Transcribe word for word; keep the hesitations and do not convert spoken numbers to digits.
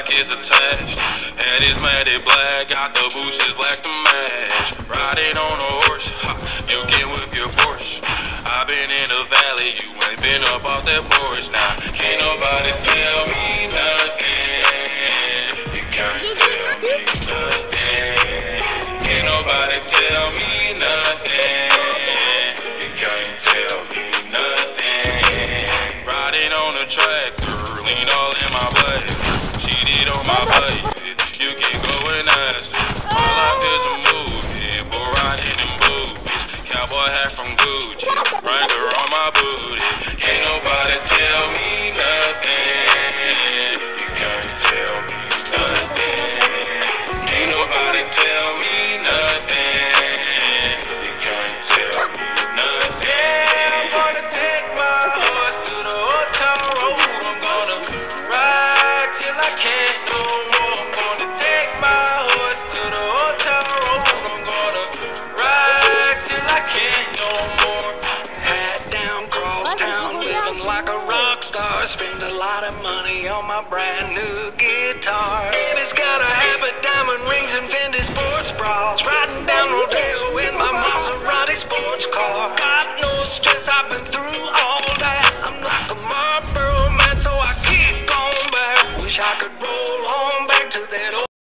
pockets attached. Head is matted black, got the bushes black to match. Riding on a horse, ha, you can whip your Porsche. I've been in the valley, you ain't been up off that porch. Now, can't nobody tell me nothing. You can't tell me nothing. Can't nobody tell me nothing. You can't tell me nothing. Riding on a tractor, lean all in my blood. Cheated on my buddy, you can go and ask it. My life is a movie, boy riding in boots. Cowboy hat from Gucci, Wrangler on my booty. Can't nobody tell me nothing. You can't tell me nothing. Can't nobody tell me nothing. You can't tell me nothing. I'm gonna take my horse to the hotel road. I'm gonna ride till I can't no more. I'm gonna take my horse to the hotel road. I'm gonna ride till I can't no more. Hat down, cross town, living like a rock star. Spend a lot of money on my brand new guitar. Baby's got a habit, diamond rings and Fendi sports bras. Riding down Rodeo in my Maserati sports car. Got no stress, I've been through all that. I'm like a Marlboro man, so I keep going back. Wish I could roll on